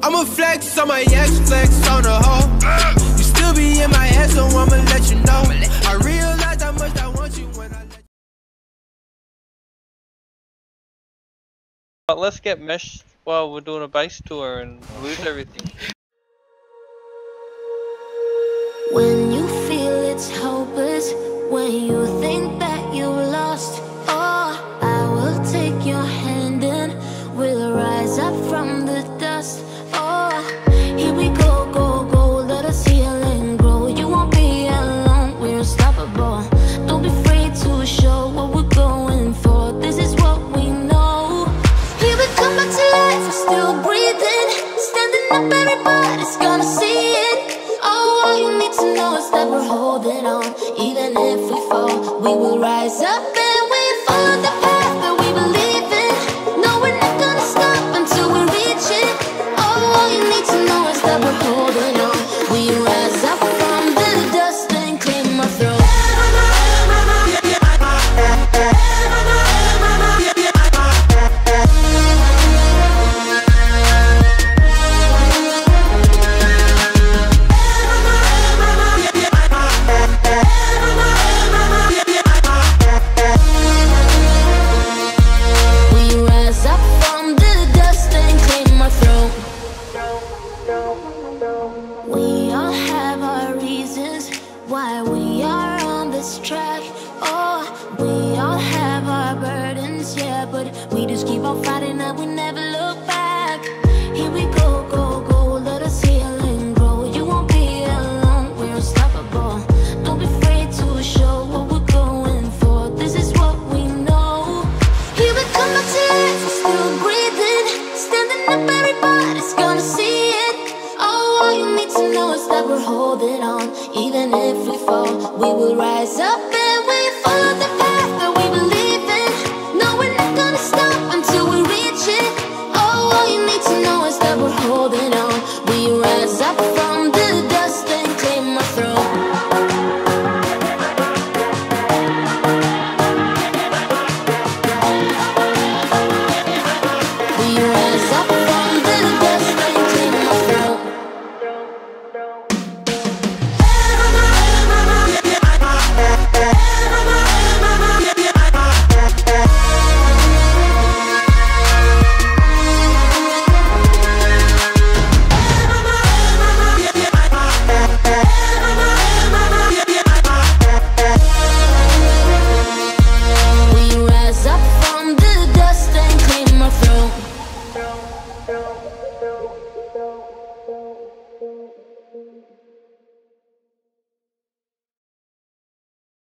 I'ma flex on my ex, flex on the hoe. You still be in my head, so I'ma let you know. I realize how much I want you when I let you. But let's get meshed while we're doing a base tour and lose everything. When you feel it's hopeless, when you think that you lost, oh, I will take your hand and we'll rise up from the dust. Oh, here we go, go, go, let us heal and grow. You won't be alone, we're unstoppable. Don't be afraid to show what we're going for. This is what we know. Here we come back to life, we're still breathing. Standing up, everybody's gonna see it. Oh, all you need to know is that we're holding on. Even if we fall, we will rise up and we follow the path that we believe in. No, we're not gonna stop until we reach it. Oh, all you need to know is that we're holding on. We rise up from the dust and clean my throat. We all have our reasons why we are on this track. Oh, we all have our burdens, yeah, but we just keep on fighting and we never look back. Here we go, go, go, let us heal and grow. You won't be alone, we're unstoppable. Don't be afraid to show what we're going for. This is what we know. Here we come back to life, we're still breathing. Standing up, everybody's gonna see it. Oh, all you need to know is that we're holding on. Even if we fall, we will rise up.